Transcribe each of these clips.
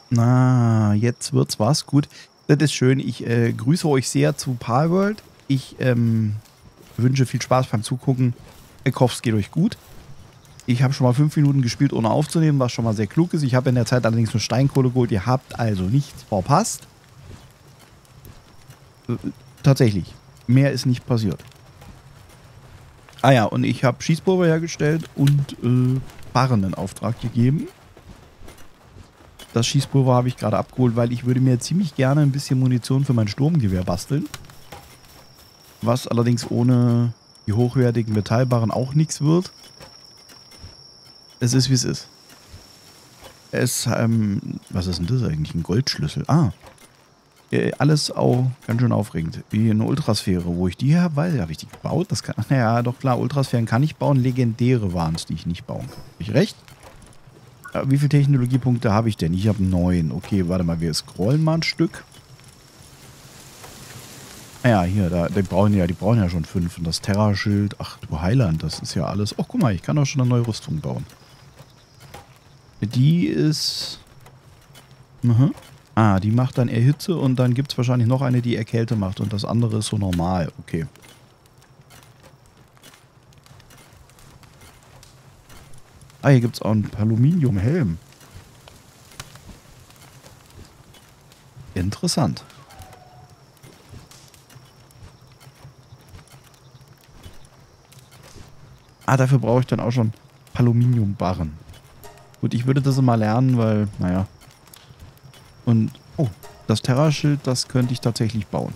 Na, jetzt wird's was. Gut, das ist schön. Ich grüße euch sehr zu Palworld. Ich wünsche viel Spaß beim Zugucken. Ich hoffe, es geht euch gut. Ich habe schon mal 5 Minuten gespielt, ohne aufzunehmen, was schon mal sehr klug ist. Ich habe in der Zeit allerdings nur Steinkohle geholt. Ihr habt also nichts verpasst. Tatsächlich. Mehr ist nicht passiert. Ah ja, und ich habe Schießpulver hergestellt und Barren in Auftrag gegeben. Das Schießpulver habe ich gerade abgeholt, weil ich würde mir ziemlich gerne ein bisschen Munition für mein Sturmgewehr basteln. Was allerdings ohne die hochwertigen Metallbarren auch nichts wird. Es ist, wie es ist. Was ist denn das eigentlich? Ein Goldschlüssel. Ah. Alles auch ganz schön aufregend. Wie eine Ultrasphäre. Wo ich die her weiß, habe ich die gebaut? Das kann, naja, doch klar, Ultrasphären kann ich bauen. Legendäre waren es, die ich nicht bauen kann. Habe ich recht? Wie viele Technologiepunkte habe ich denn? Ich habe 9. Okay, warte mal, wir scrollen mal ein Stück. Ja, hier, die brauchen ja schon 5. Und das Terra-Schild, ach du Heiland, das ist ja alles. Oh, guck mal, ich kann auch schon eine neue Rüstung bauen. Die ist... Ah, die macht dann eher Hitze und dann gibt es wahrscheinlich noch eine, die eher Kälte macht. Und das andere ist so normal. Okay. Ah, hier gibt es auch einen Aluminiumhelm. Interessant. Ah, dafür brauche ich dann auch schon Aluminiumbarren. Gut, ich würde das mal lernen, weil, naja. Und, oh, das Terra-Schild, das könnte ich tatsächlich bauen.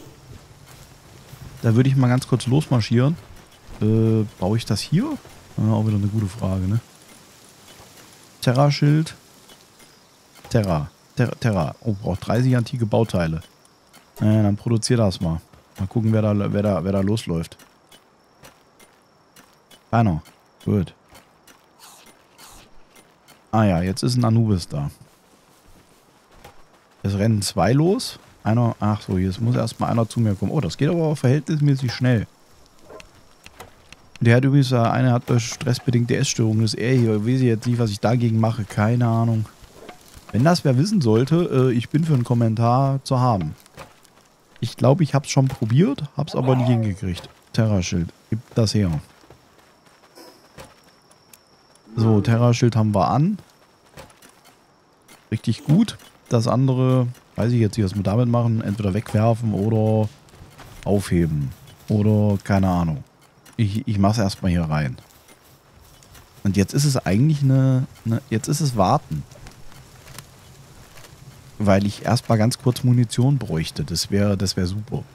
Da würde ich mal ganz kurz losmarschieren. Baue ich das hier? Auch wieder eine gute Frage, ne? Terra-Schild. Terra. Oh, braucht 30 antike Bauteile. Dann produzier das mal. Mal gucken, wer da losläuft. Keiner. Gut. Ah ja, jetzt ist ein Anubis da. Es rennen 2 los. Einer, ach so, jetzt muss erstmal einer zu mir kommen. Oh, das geht aber auch verhältnismäßig schnell. Der hat übrigens, einer hat stressbedingte Essstörungen. Das ist er hier. Ich weiß jetzt nicht, was ich dagegen mache. Keine Ahnung. Wenn das wer wissen sollte, ich bin für einen Kommentar zu haben. Ich glaube, ich habe es schon probiert, habe es aber nicht hingekriegt. Terra-Schild, gib das her. So, Terra-Schild haben wir an. Richtig gut. Das andere, weiß ich jetzt nicht, was wir damit machen. Entweder wegwerfen oder aufheben. Oder keine Ahnung. Ich mache es erstmal hier rein. Und jetzt ist es eigentlich jetzt ist es warten. Weil ich erstmal ganz kurz Munition bräuchte. Das wäre super.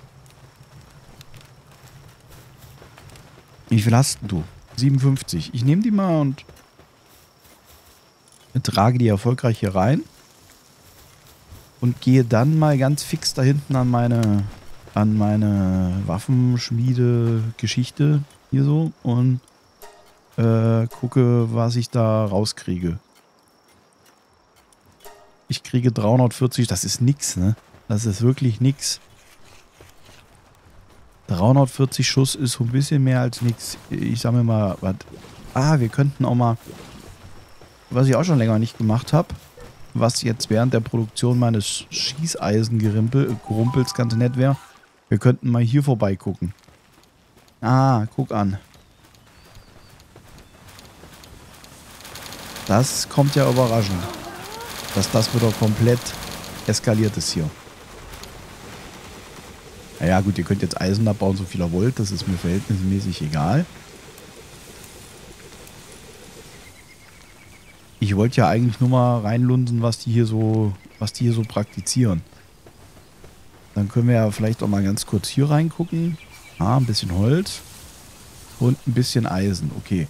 Wie viel hast du? 57. Ich nehme die mal und trage die erfolgreich hier rein. Und gehe dann mal ganz fix da hinten an meine Waffenschmiede-Geschichte hier so und gucke, was ich da rauskriege. Ich kriege 340, das ist nix, ne? Das ist wirklich nix. 340 Schuss ist so ein bisschen mehr als nix. Ich sag mir mal, was. Ah, wir könnten auch mal, was ich auch schon länger nicht gemacht habe, was jetzt während der Produktion meines Schießeisengerumpels ganz nett wäre. Wir könnten mal hier vorbeigucken. Ah, guck an. Das kommt ja überraschend. Dass das wieder komplett eskaliert ist hier. Naja gut, ihr könnt jetzt Eisen abbauen, so viel ihr wollt. Das ist mir verhältnismäßig egal. Ich wollte ja eigentlich nur mal reinlunsen, was die hier so praktizieren. Dann können wir ja vielleicht auch mal ganz kurz hier reingucken. Ah, ein bisschen Holz. Und ein bisschen Eisen. Okay.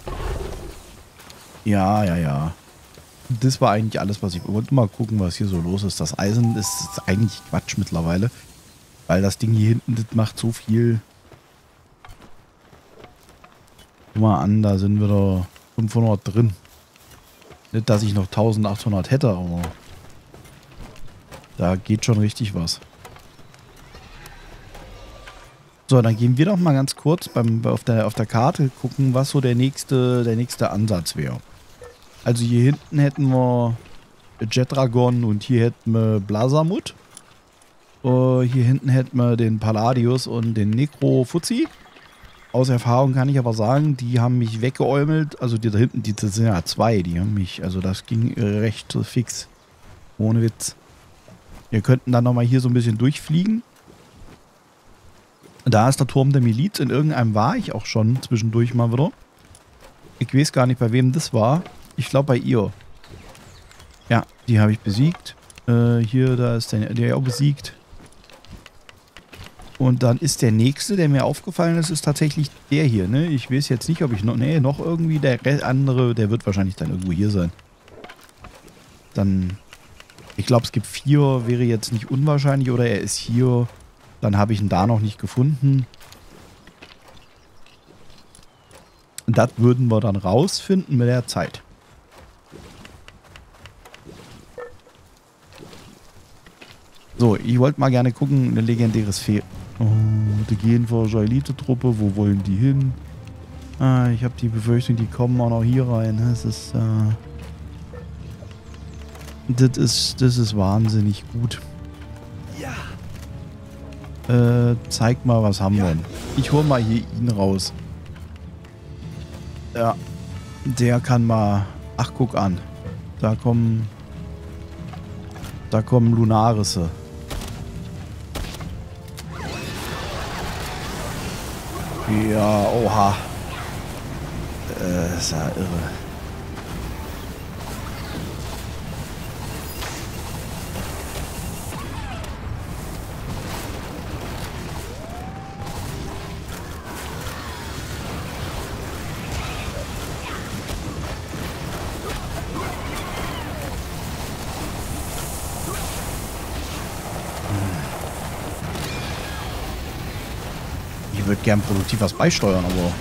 Ja. Das war eigentlich alles, was ich wollte. Mal gucken, was hier so los ist. Das Eisen ist eigentlich Quatsch mittlerweile. Weil das Ding hier hinten, das macht so viel. Guck mal an, da sind wieder 500 drin. Nicht, dass ich noch 1800 hätte, aber da geht schon richtig was. So, dann gehen wir doch mal ganz kurz auf der Karte gucken, was so der nächste Ansatz wäre. Also hier hinten hätten wir Jetragon und hier hätten wir Blasamut. Hier hinten hätten wir den Palladius und den Necro-Fuzzi. Aus Erfahrung kann ich aber sagen, die haben mich weggeäumelt. Also die da hinten, das sind ja 2, die haben mich, also das ging recht fix. Ohne Witz. Wir könnten dann nochmal hier so ein bisschen durchfliegen. Da ist der Turm der Miliz. In irgendeinem war ich auch schon zwischendurch mal wieder. Ich weiß gar nicht, bei wem das war. Ich glaube bei ihr. Ja, die habe ich besiegt. Hier, da ist der auch besiegt. Und dann ist der nächste, der mir aufgefallen ist tatsächlich der hier, ne? Ich weiß jetzt nicht, ob ich noch... Nee, noch irgendwie der andere, der wird wahrscheinlich dann irgendwo hier sein. Dann... Ich glaube, es gibt 4, wäre jetzt nicht unwahrscheinlich. Oder er ist hier. Dann habe ich ihn da noch nicht gefunden. Und das würden wir dann rausfinden mit der Zeit. So, ich wollte mal gerne gucken, eine legendäres Fee. Oh, die Genforscher Elite-Truppe, wo wollen die hin? Ah, ich habe die Befürchtung, die kommen auch noch hier rein. Das ist wahnsinnig gut. Zeig mal, was haben wir denn? Ich hole mal hier ihn raus. Ja, der kann mal... Ach, guck an. Da kommen Lunarisse. Ja, oha. Ist ja irre. Ich würde gern produktiv was beisteuern, aber...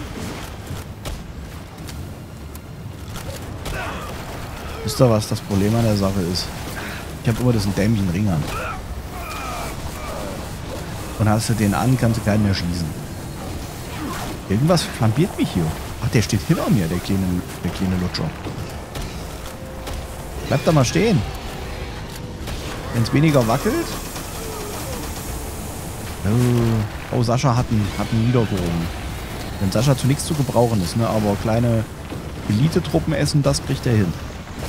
Wisst ihr, was das Problem an der Sache ist? Ich habe immer diesen dämlichen Ring an. Und hast du den an, kannst du keinen mehr schießen. Irgendwas flambiert mich hier. Ach, der steht hinter mir, der kleine Lutscher. Bleib da mal stehen. Wenn es weniger wackelt... Oh, Sascha hat einen niedergehoben. Wenn Sascha zu nichts zu gebrauchen ist, ne? Aber kleine Elite-Truppen essen, das kriegt er hin.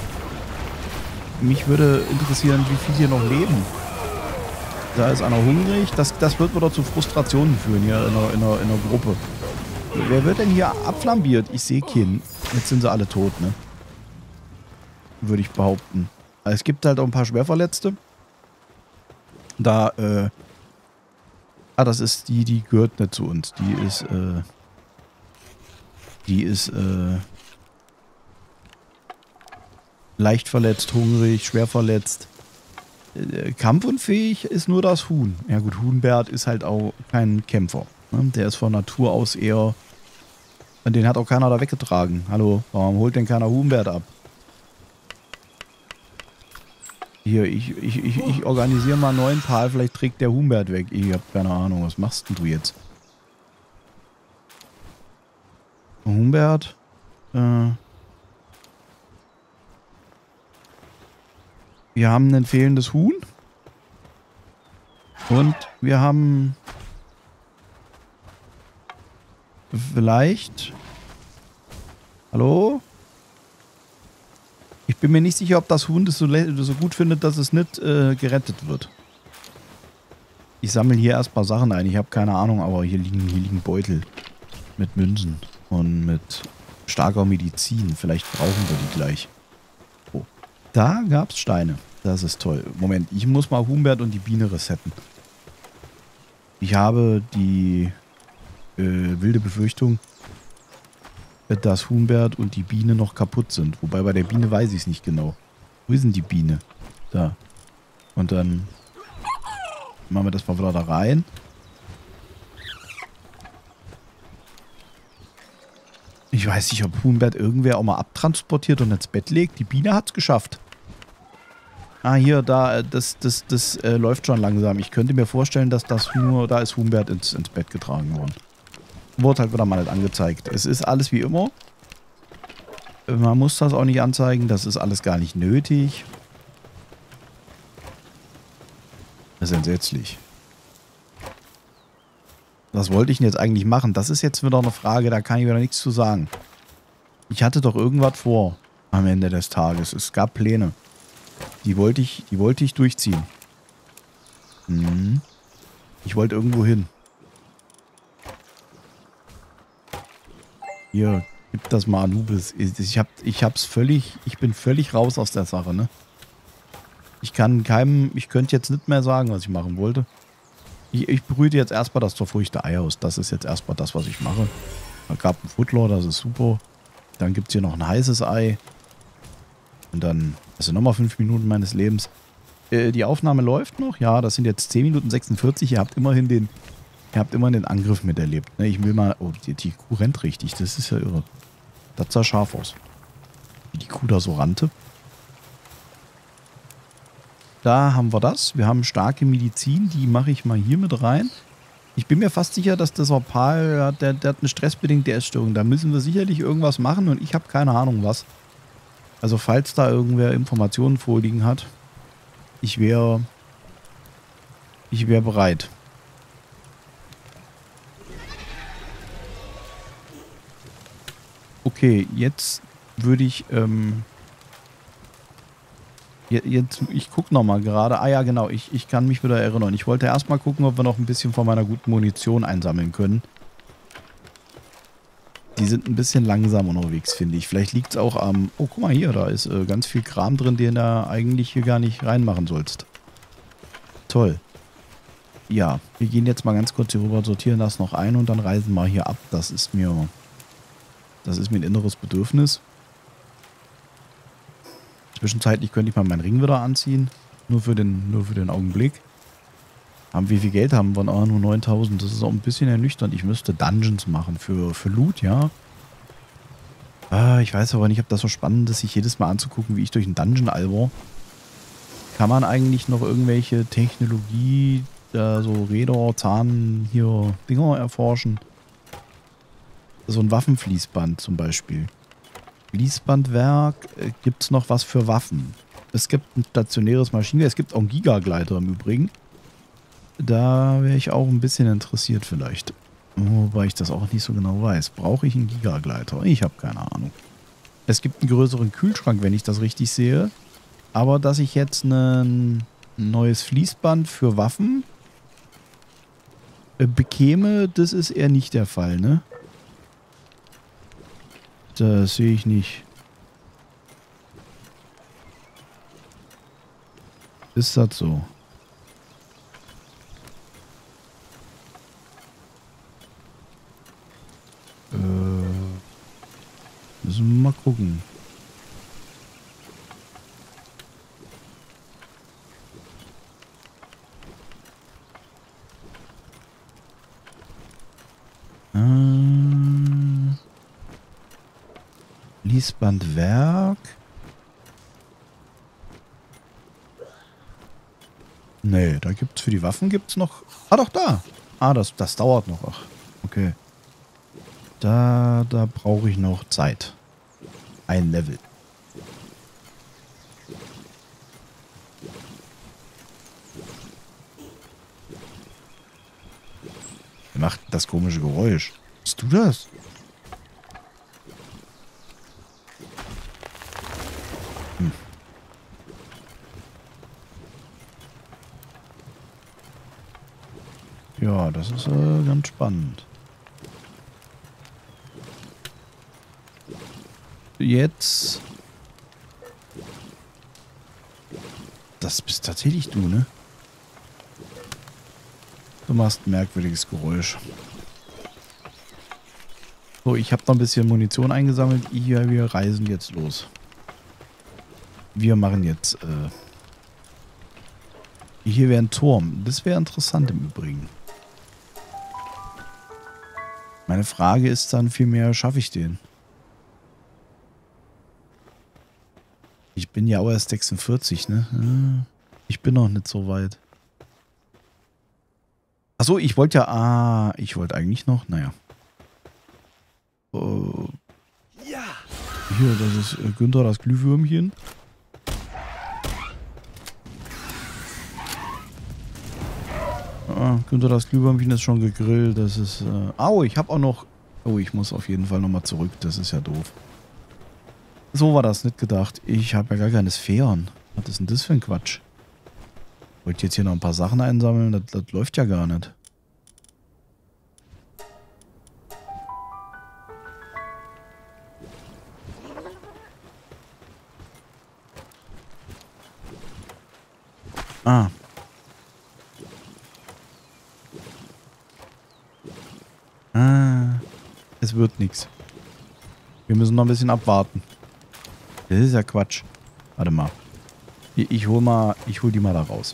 Mich würde interessieren, wie viele hier noch leben. Da ist einer hungrig. Das wird wieder zu Frustrationen führen hier in einer Gruppe. Wer wird denn hier abflambiert? Ich sehe keinen. Jetzt sind sie alle tot, ne? Würde ich behaupten. Es gibt halt auch ein paar Schwerverletzte. Da, das ist die gehört nicht zu uns. Die ist leicht verletzt, hungrig, schwer verletzt. Kampfunfähig ist nur das Huhn. Ja gut, Huhnbert ist halt auch kein Kämpfer. Ne? Der ist von Natur aus eher... Den hat auch keiner da weggetragen. Hallo, warum holt denn keiner Huhnbert ab? Hier, ich organisiere mal einen neuen Pal, vielleicht trägt der Huhnbert weg. Ich hab keine Ahnung, was machst denn du jetzt? Huhnbert? Wir haben ein fehlendes Huhn. Und wir haben... Vielleicht... Hallo? Ich bin mir nicht sicher, ob das Huhn das so gut findet, dass es nicht gerettet wird. Ich sammle hier erstmal Sachen ein. Ich habe keine Ahnung, aber hier liegen Beutel mit Münzen und mit starker Medizin. Vielleicht brauchen wir die gleich. Oh. Da gab es Steine. Das ist toll. Moment, ich muss mal Humbert und die Biene resetten. Ich habe die wilde Befürchtung, dass Humbert und die Biene noch kaputt sind. Wobei bei der Biene weiß ich es nicht genau. Wo ist denn die Biene? Da. Und dann machen wir das mal wieder da rein. Ich weiß nicht, ob Humbert irgendwer auch mal abtransportiert und ins Bett legt. Die Biene hat es geschafft. Ah, hier, da, das läuft schon langsam. Ich könnte mir vorstellen, dass das nur, da ist Humbert ins Bett getragen worden. Wurde halt wieder mal nicht angezeigt. Es ist alles wie immer. Man muss das auch nicht anzeigen. Das ist alles gar nicht nötig. Das ist entsetzlich. Was wollte ich denn jetzt eigentlich machen? Das ist jetzt wieder eine Frage, da kann ich wieder nichts zu sagen. Ich hatte doch irgendwas vor am Ende des Tages. Es gab Pläne. Die wollte ich durchziehen. Mhm. Ich wollte irgendwo hin. Hier, gib das mal Anubis. Ich bin völlig raus aus der Sache, ne? Ich könnte jetzt nicht mehr sagen, was ich machen wollte. Ich brüte jetzt erstmal das zerfurchte Ei aus. Das ist jetzt erstmal das, was ich mache. Da gab ein Futtler, das ist super. Dann gibt es hier noch ein heißes Ei. Und dann, also nochmal 5 Minuten meines Lebens. Die Aufnahme läuft noch. Ja, das sind jetzt 10 Minuten 46. Ihr habt immerhin den Angriff miterlebt. Ne, ich will mal... Oh, die Kuh rennt richtig. Das ist ja irre. Das sah scharf aus. Wie die Kuh da so rannte. Da haben wir das. Wir haben starke Medizin. Die mache ich mal hier mit rein. Ich bin mir fast sicher, dass das Opal, der hat eine stressbedingte Essstörung. Da müssen wir sicherlich irgendwas machen und ich habe keine Ahnung was. Also falls da irgendwer Informationen vorliegen hat, ich wäre bereit. Okay, jetzt würde ich, ich gucke nochmal gerade. Ah ja, genau, ich kann mich wieder erinnern. Ich wollte erstmal gucken, ob wir noch ein bisschen von meiner guten Munition einsammeln können. Die sind ein bisschen langsam unterwegs, finde ich. Vielleicht liegt es auch am... Oh, guck mal hier, da ist ganz viel Kram drin, den du eigentlich hier gar nicht reinmachen sollst. Toll. Ja, wir gehen jetzt mal ganz kurz hier rüber, sortieren das noch ein und dann reisen wir hier ab. Das ist mir ein inneres Bedürfnis. Zwischenzeitlich könnte ich mal meinen Ring wieder anziehen. Nur für den Augenblick. Wie viel Geld haben wir? Oh, nur 9000. Das ist auch ein bisschen ernüchternd. Ich müsste Dungeons machen für Loot, ja. Ich weiß aber nicht, ob das so spannend ist, sich jedes Mal anzugucken, wie ich durch einen Dungeon alber. Kann man eigentlich noch irgendwelche Technologie, so Räder, Zahn, hier Dinger erforschen? So ein Waffenfließband zum Beispiel. Fließbandwerk, gibt es noch was für Waffen? Es gibt ein stationäres Maschinengewehr, es gibt auch einen Gigagleiter im Übrigen. Da wäre ich auch ein bisschen interessiert vielleicht. Wobei ich das auch nicht so genau weiß. Brauche ich einen Gigagleiter? Ich habe keine Ahnung. Es gibt einen größeren Kühlschrank, wenn ich das richtig sehe. Aber dass ich jetzt ein neues Fließband für Waffen bekäme, das ist eher nicht der Fall, ne? Das sehe ich nicht. Ist das so? Müssen wir mal gucken. Fließbandwerk. Nee, da gibt's für die Waffen gibt's noch. Ah, doch da. Ah, das dauert noch. Ach, okay. Da brauche ich noch Zeit. Ein Level. Wer macht das komische Geräusch? Bist du das? Ja, das ist ganz spannend. Jetzt. Das bist tatsächlich du, ne? Du machst ein merkwürdiges Geräusch. So, ich habe noch ein bisschen Munition eingesammelt. Wir reisen jetzt los. Wir machen jetzt... Hier wäre ein Turm. Das wäre interessant im Übrigen. Meine Frage ist dann vielmehr, schaffe ich den? Ich bin ja auch erst 46, ne? Ich bin noch nicht so weit. Achso, ich wollte ja... ich wollte eigentlich noch... Naja. Hier, das ist Günther, das Glühwürmchen. Günther, das Glühwürmchen ist schon gegrillt. Das ist... Au, ich habe auch noch... Oh, ich muss auf jeden Fall nochmal zurück. Das ist ja doof. So war das nicht gedacht. Ich habe ja gar keine Sphären. Was ist denn das für ein Quatsch? Ich wollte jetzt hier noch ein paar Sachen einsammeln. Das läuft ja gar nicht. Ah. Es wird nichts. Wir müssen noch ein bisschen abwarten. Das ist ja Quatsch. Warte mal. Ich hol die mal da raus.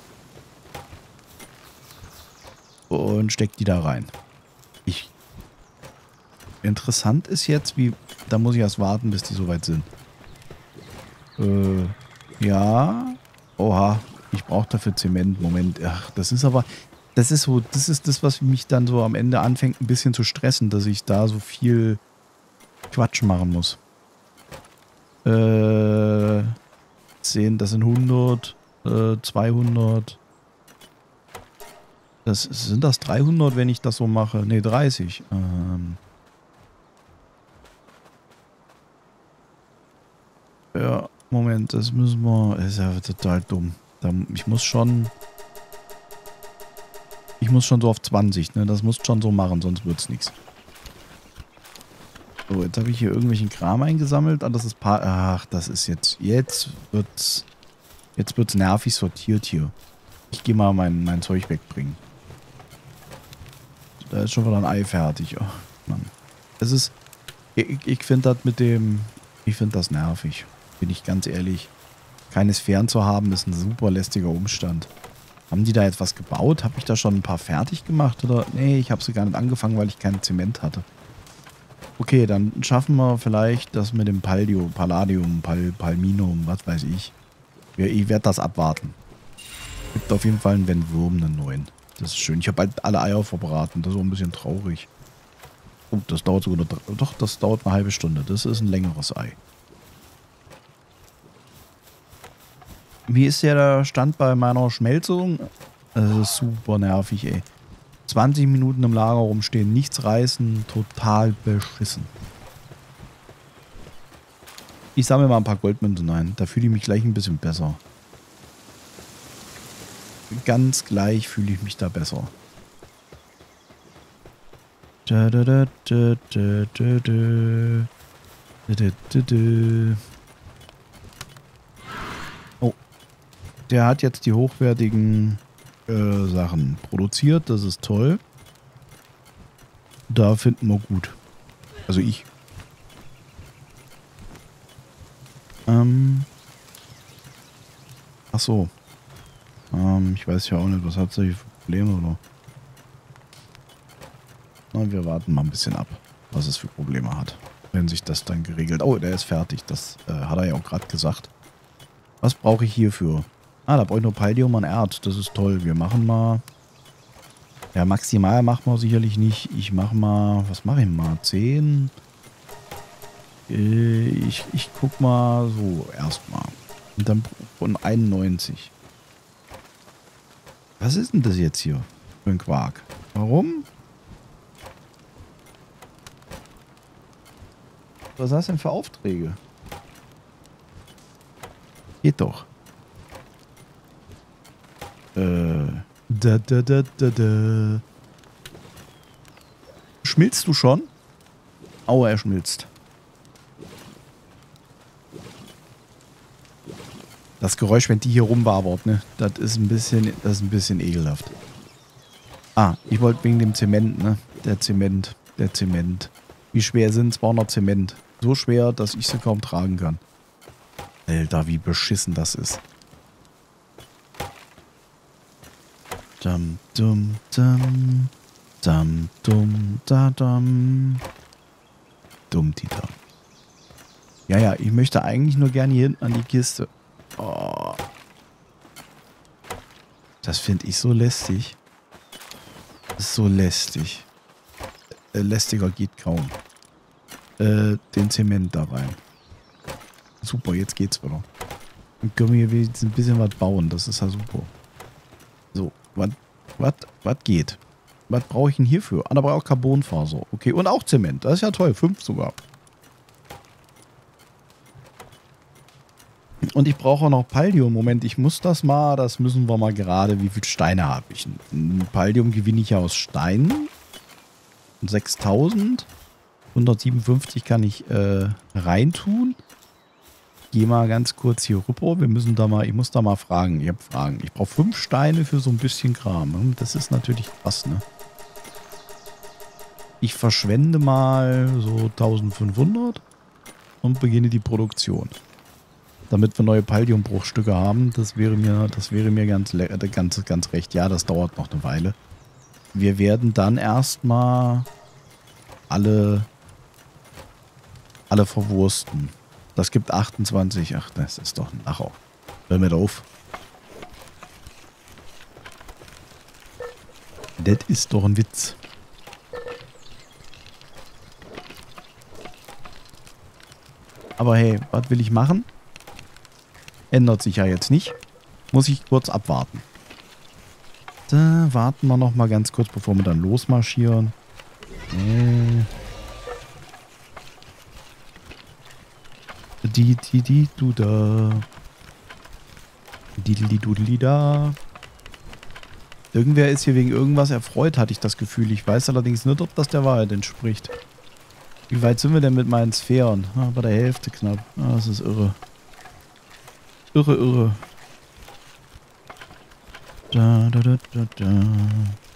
Und steck die da rein. Interessant ist jetzt, da muss ich erst warten, bis die soweit sind. Ja. Oha. Ich brauche dafür Zement. Moment. Ach, das ist das, was mich dann so am Ende anfängt, ein bisschen zu stressen, dass ich da so viel Quatsch machen muss. 10, das sind 100, 200. Sind das 300, wenn ich das so mache? Ne, 30. Ja, Moment, das müssen wir... Das ist ja total dumm. Ich muss schon so auf 20, ne? Das muss schon so machen, sonst wird's nichts. So, jetzt habe ich hier irgendwelchen Kram eingesammelt. Ah, das ist Ach, das ist jetzt... Jetzt wird's nervig sortiert hier. Ich gehe mal mein Zeug wegbringen. Da ist schon wieder ein Ei fertig. Oh, Mann. Es ist... Ich finde das mit dem... Ich finde das nervig. Bin ich ganz ehrlich. Keine Sphären zu haben, ist ein super lästiger Umstand. Haben die da jetzt was gebaut? Habe ich da schon ein paar fertig gemacht? Oder? Nee, ich habe sie gar nicht angefangen, weil ich keinen Zement hatte. Okay, dann schaffen wir vielleicht das mit dem Palladium, Palminum, was weiß ich. Ja, ich werde das abwarten. Gibt auf jeden Fall einen Wurm, einen neuen. Das ist schön. Ich habe halt alle Eier verbraten. Das ist auch ein bisschen traurig. Oh, das dauert sogar doch, das dauert eine halbe Stunde. Das ist ein längeres Ei. Wie ist der Stand bei meiner Schmelzung? Das ist super nervig, ey. 20 Minuten im Lager rumstehen, nichts reißen, total beschissen. Ich sammle mal ein paar Goldmünzen ein. Da fühle ich mich gleich ein bisschen besser. Ganz gleich fühle ich mich da besser. Oh. Der hat jetzt die hochwertigen Sachen produziert. Das ist toll. Da finden wir gut. Also ich. Ach so. Ich weiß ja auch nicht, was hat solche Probleme oder? Na, wir warten mal ein bisschen ab, was es für Probleme hat. Wenn sich das dann geregelt... Oh, der ist fertig. Das hat er ja auch gerade gesagt. Was brauche ich hierfür? Ah, da brauche ich nur Palladium und Erd. Das ist toll. Wir machen mal... Ja, maximal machen wir sicherlich nicht. Ich mache mal... Was mache ich mal? 10? Ich guck mal so erstmal. Und dann von 91. Was ist denn das jetzt hier für ein Quark? Warum? Was hast du denn für Aufträge? Geht doch. Schmilzt du schon? Aua, er schmilzt. Das Geräusch, wenn die hier rumwabert, ne? Das ist ein bisschen ekelhaft. Ah, ich wollte wegen dem Zement, ne? Der Zement. Wie schwer sind 200 Zement? So schwer, dass ich sie kaum tragen kann. Alter, wie beschissen das ist. Dum, dum, dum. Dum, dum, da, dum. Dumm-Tita. Ja, ich möchte eigentlich nur gerne hier hinten an die Kiste. Oh. Das finde ich so lästig. Das ist so lästig. Lästiger geht kaum. Den Zement da rein. Super, jetzt geht's wieder. Dann können wir hier wenigstens ein bisschen was bauen. Das ist ja super. So, was Was geht? Was brauche ich denn hierfür? Ah, da brauche ich auch Carbonfaser. Okay, und auch Zement. Das ist ja toll. 5 sogar. Und ich brauche auch noch Paldium. Moment, ich muss das mal. Das müssen wir mal gerade. Wie viele Steine habe ich? Ein Paldium gewinne ich ja aus Steinen. 6000. 157 kann ich reintun. Geh mal ganz kurz hier rüber. Wir müssen da mal, ich muss da mal fragen. Ich habe Fragen. Ich brauche 5 Steine für so ein bisschen Kram. Das ist natürlich krass, ne? Ich verschwende mal so 1500 und beginne die Produktion. Damit wir neue Paldiumbruchstücke haben, das wäre mir ganz recht. Ja, das dauert noch eine Weile. Wir werden dann erstmal alle verwursten. Das gibt 28. Ach, das ist doch ein Lacher. Hör mir auf. Das ist doch ein Witz. Aber hey, was will ich machen? Ändert sich ja jetzt nicht. Muss ich kurz abwarten. Da warten wir noch mal ganz kurz, bevor wir dann losmarschieren. Du da. Die da. Irgendwer ist hier wegen irgendwas erfreut, hatte ich das Gefühl. Ich weiß allerdings nicht, ob das der Wahrheit entspricht. Wie weit sind wir denn mit meinen Sphären? Ah, bei der Hälfte knapp. Ah, das ist irre. Irre. Da.